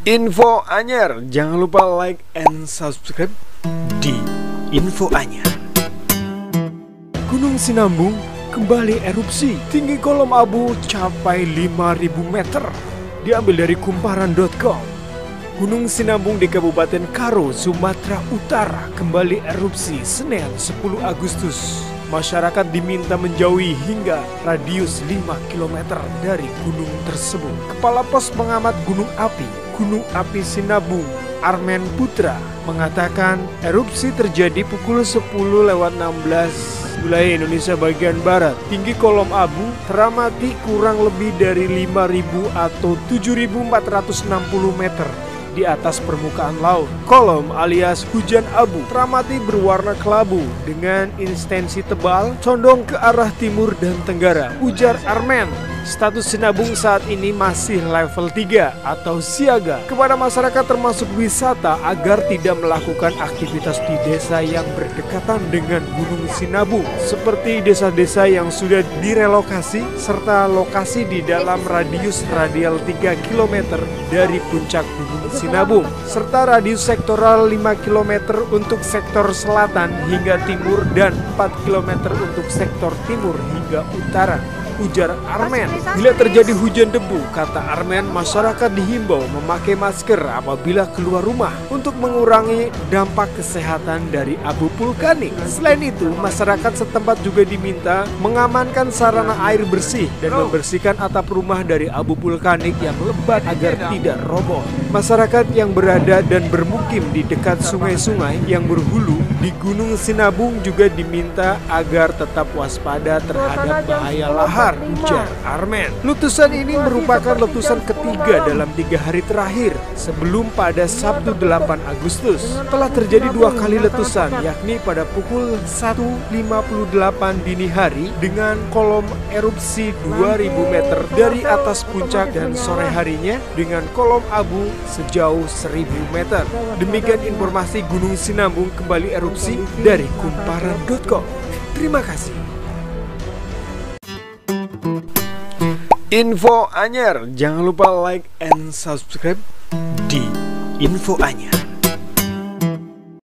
Info Anyar, jangan lupa like and subscribe di Info Anyar. Gunung Sinabung kembali erupsi, tinggi kolom abu capai 5.000 meter. Diambil dari kumparan.com. Gunung Sinabung di Kabupaten Karo, Sumatera Utara kembali erupsi Senin 10 Agustus. Masyarakat diminta menjauhi hingga radius 5 km dari gunung tersebut. Kepala Pos Pengamat Gunung Api Sinabung, Armen Putra, mengatakan erupsi terjadi pukul 10:16 wilayah Indonesia bagian barat. Tinggi kolom abu teramati kurang lebih dari 5.000 atau 7.460 meter di atas permukaan laut. Kolom alias hujan abu teramati berwarna kelabu dengan intensitas tebal, condong ke arah timur dan tenggara, ujar Armen. Status Sinabung saat ini masih level 3 atau siaga kepada masyarakat termasuk wisata agar tidak melakukan aktivitas di desa yang berdekatan dengan Gunung Sinabung seperti desa-desa yang sudah direlokasi serta lokasi di dalam radius radial 3 km dari puncak Gunung Sinabung serta radius sektoral 5 km untuk sektor selatan hingga timur dan 4 km untuk sektor timur hingga utara, ujar Armen. Bila terjadi hujan debu, kata Armen, masyarakat dihimbau memakai masker apabila keluar rumah untuk mengurangi dampak kesehatan dari abu vulkanik. Selain itu, masyarakat setempat juga diminta mengamankan sarana air bersih dan membersihkan atap rumah dari abu vulkanik yang lebat agar tidak roboh. Masyarakat yang berada dan bermukim di dekat sungai-sungai yang berhulu di Gunung Sinabung juga diminta agar tetap waspada terhadap bahaya lahar, ujar Armen. Letusan ini merupakan letusan ketiga dalam 3 hari terakhir sebelum pada Sabtu 8 Agustus. Telah terjadi 2 kali letusan, yakni pada pukul 1.58 dini hari dengan kolom erupsi 2.000 meter dari atas puncak dan sore harinya dengan kolom abu sejauh 1.000 meter. Demikian informasi Gunung Sinabung kembali erupsi dari kumparan.com. Terima kasih. Info Anyar, jangan lupa like and subscribe di Info Anyar.